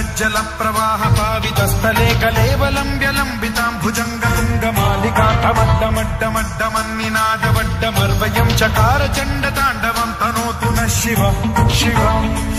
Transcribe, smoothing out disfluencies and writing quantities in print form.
जल प्रवाह पावितस्थले कलेवलम्ब्य लम्बितां भुजङ्गतुङ्गमालिकातमड्डमड्डमड्डमन्निनादवड्डमर्वयं चकार चण्डताण्डवं तनोतु नः शिव शिव